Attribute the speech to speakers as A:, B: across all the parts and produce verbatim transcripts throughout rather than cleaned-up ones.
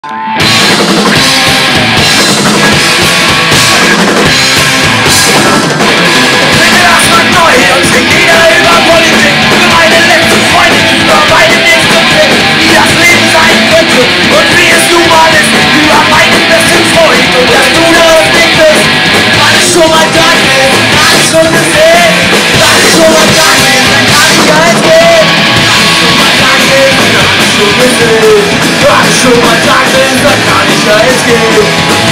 A: Schon mal Tag ist, dann kann ich ja jetzt gehen.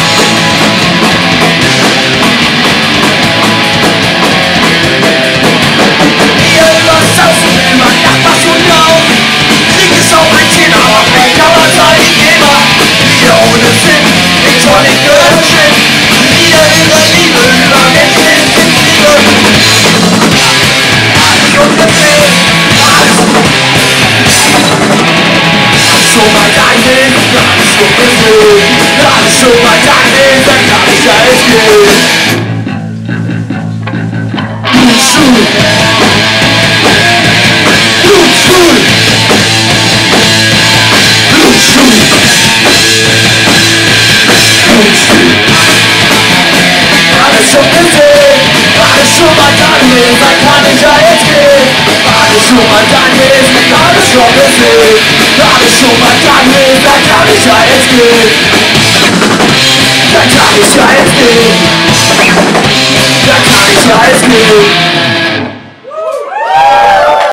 A: Hier läuft aus und will mein Nachbar schon laut. Krieg ist auch ein Thema, aber mehr kann man sein, ich geh mal. Wieder ohne Sinn, ich toll, ich gehör Shit. Wieder über Liebe, über Menschen in Liebe. Alles ungefähr, alles schon mal Tag ist, dann ist schon gesehen. Alles schon mal Tag ist, dann kann ich ja jetzt gehen. Blutschuh, Blutschuh, Blutschuh, Blutschuh. Alles schon gesehen, alles schon mal Tag ist, dann kann ich ja jetzt gehen. Alles schon mal Tag ist, alles schon gesehen. Alles schon mal Tag ist, dann kann ich ja jetzt gehen. Dann kann ich ja jetzt gehen. Dann kann ich ja jetzt gehen.